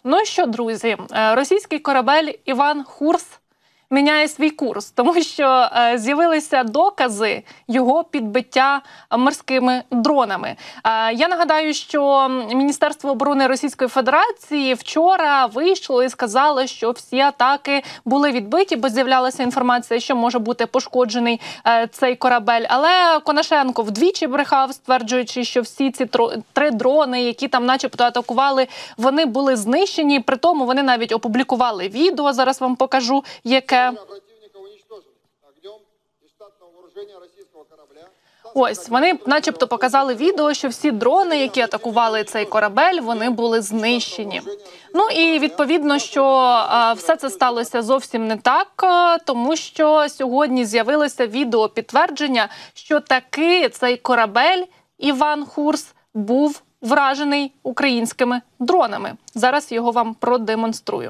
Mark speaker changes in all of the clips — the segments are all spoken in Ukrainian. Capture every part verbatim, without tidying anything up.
Speaker 1: Ну що, друзі, російський корабель «Іван Хурс» міняє свій курс, тому що е, з'явилися докази його підбиття морськими дронами. Е, я нагадаю, що Міністерство оборони Російської Федерації вчора вийшло і сказало, що всі атаки були відбиті, бо з'являлася інформація, що може бути пошкоджений е, цей корабель. Але Конашенко вдвічі брехав, стверджуючи, що всі ці тро, три дрони, які там начебто атакували, вони були знищені. При тому вони навіть опублікували відео, зараз вам покажу, яке. Ось, вони начебто показали відео, що всі дрони, які атакували цей корабель, вони були знищені. Ну і відповідно, що а, все це сталося зовсім не так, а, тому що сьогодні з'явилося відео підтвердження, що таки цей корабель «Іван Хурс» був вражений українськими дронами. Зараз його вам продемонструю.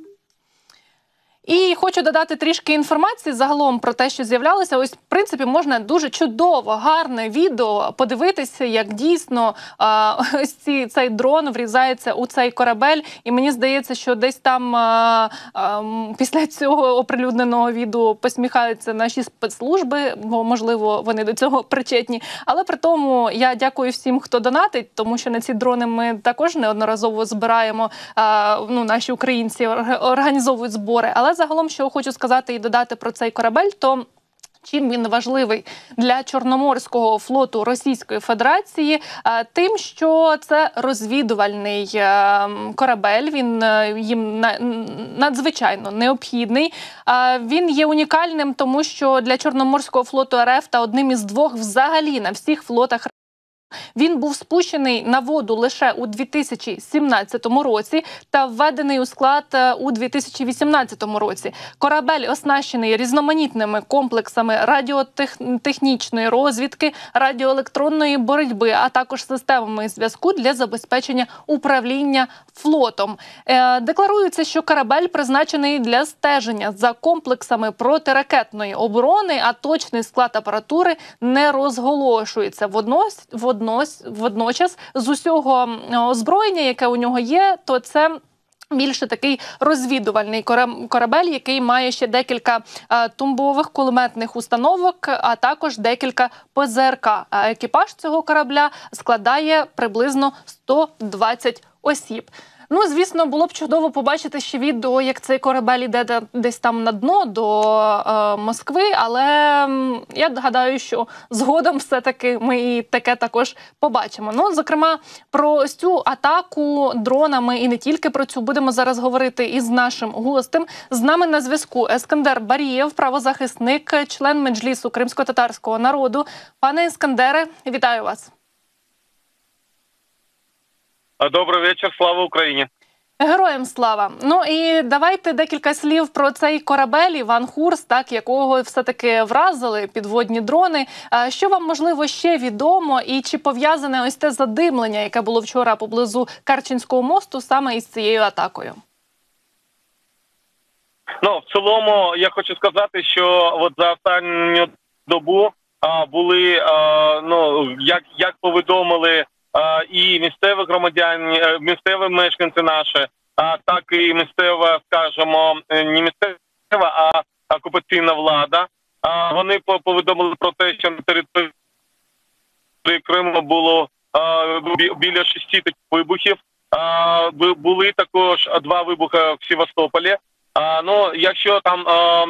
Speaker 1: І хочу додати трішки інформації загалом про те, що з'являлося. Ось, в принципі, можна дуже чудово, гарне відео подивитися, як дійсно а, ось ці, цей дрон врізається у цей корабель. І мені здається, що десь там а, а, після цього оприлюдненого відео посміхаються наші спецслужби, бо, можливо, вони до цього причетні. Але при тому я дякую всім, хто донатить, тому що на ці дрони ми також неодноразово збираємо, а, ну, наші українці організовують збори. Але загалом, що хочу сказати і додати про цей корабель, то чим він важливий для Чорноморського флоту Російської Федерації? Тим, що це розвідувальний корабель, він їм надзвичайно необхідний. Він є унікальним, тому що для Чорноморського флоту РФ та одним із двох взагалі на всіх флотах він був спущений на воду лише у дві тисячі сімнадцятому році та введений у склад у дві тисячі вісімнадцятому році. Корабель оснащений різноманітними комплексами радіотехнічної розвідки, радіоелектронної боротьби, а також системами зв'язку для забезпечення управління флотом. Е, декларується, що корабель призначений для стеження за комплексами протиракетної оборони, а точний склад апаратури не розголошується. Водночас, водночас, водночас з усього озброєння, яке у нього є, то це більше такий розвідувальний корабель, який має ще декілька а, тумбових кулеметних установок, а також декілька П З Р К. А екіпаж цього корабля складає приблизно сто двадцять осіб. Ну, звісно, було б чудово побачити ще відео, як цей корабель йде десь там на дно до е, Москви, але я гадаю, що згодом все-таки ми і таке також побачимо. Ну, зокрема, про ось цю атаку дронами і не тільки про цю будемо зараз говорити із нашим гостем. З нами на зв'язку Ескандер Барієв, правозахисник, член Меджлісу кримсько-татарського народу. Пане Ескандере, вітаю вас.
Speaker 2: Добрий вечір, слава Україні.
Speaker 1: Героям слава. Ну і давайте декілька слів про цей корабель «Іван Хурс», так, якого все-таки вразили підводні дрони. Що вам, можливо, ще відомо і чи пов'язане ось те задимлення, яке було вчора поблизу Керченського мосту, саме із цією атакою?
Speaker 2: Ну, в цілому, я хочу сказати, що от за останню добу а, були, а, ну, як, як повідомили і місцеві громадяни, місцеві мешканці наші, а так і місцева, скажімо, не місцева, а окупаційна влада. Вони повідомили про те, що на території Криму було біля шести таких вибухів. Були також два вибухи в Севастополі. Ну, якщо там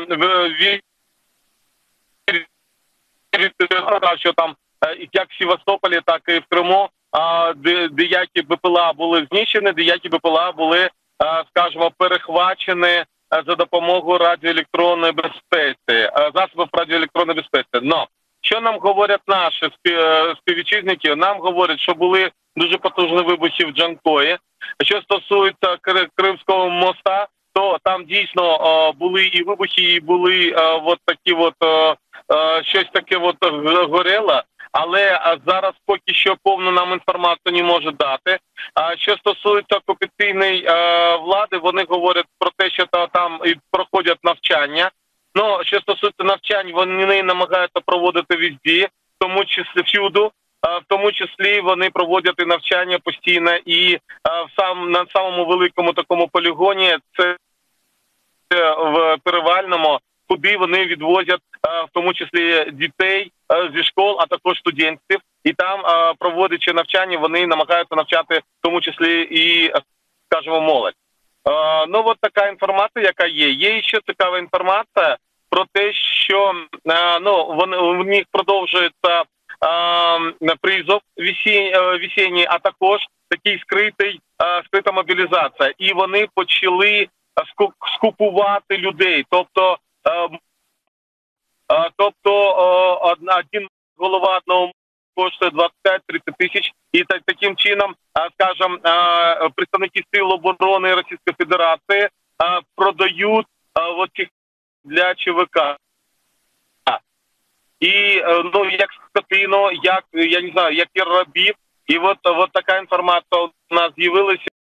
Speaker 2: що там як в Севастополі, так і в Криму деякі Б П Л А були знищені, деякі Б П Л А були, скажімо, перехвачені за допомогою радіоелектронної безпеки, засобів радіоелектронної безпеки. Но що нам говорять наші співвітчизники? Нам говорять, що були дуже потужні вибухи в Джанкої. Що стосується Кримського моста, то там дійсно були і вибухи, і були от такі от, щось таке от горело. Але зараз поки що повну нам інформацію не може дати. А що стосується окупаційної е, влади, вони говорять про те, що там і проходять навчання. Ну, що стосується навчань, вони намагаються проводити везде, в тому числі всюди. в тому числі вони проводять і навчання постійно, і в сам на самому великому такому полігоні це в Перевальному, куди вони відвозять в тому числі дітей зі школ, а також студентів. І там, проводячи навчання, вони намагаються навчати в тому числі і, скажімо, молодь. Ну, от така інформація, яка є. Є ще цікава інформація про те, що ну, вони, в них продовжується призов весінній, а також такий скритий, скрита мобілізація. І вони почали скупувати людей. Тобто, тобто один голова одного коштує двадцять п'ять - тридцять тисяч. І так, таким чином, скажімо, представники Сил оборони Російської Федерації продають от цих для ЧВК. І, ну, як скотину, як, я не знаю, як і рабів. І от, от така інформація у нас з'явилася.